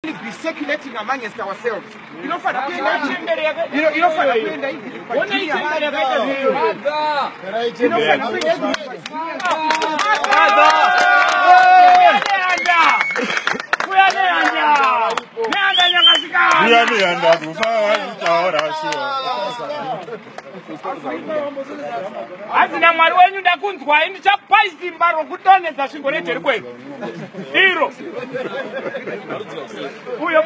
be circulating amongst ourselves. You know, Azina mwari wenyu ndakunzwa ini chapai simba rokutonedza svingo rejeri kwenu iro uyo